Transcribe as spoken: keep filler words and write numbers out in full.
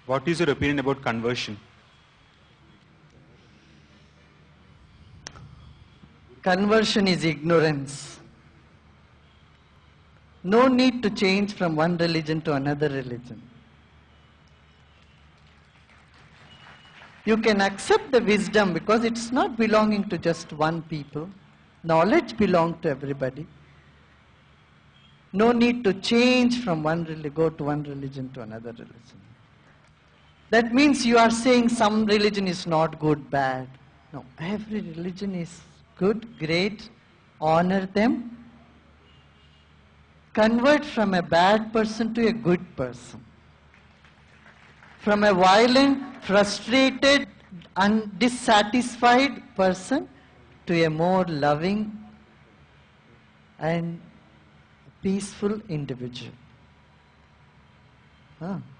What is your opinion about conversion? Conversion is ignorance. No need to change from one religion to another religion. You can accept the wisdom because it's not belonging to just one people. Knowledge belongs to everybody. No need to change from one religion, go to one religion to another religion. That means you are saying some religion is not good, bad. No, every religion is good, great. Honor them. Convert from a bad person to a good person. From a violent, frustrated, and dissatisfied person to a more loving and peaceful individual. Ah.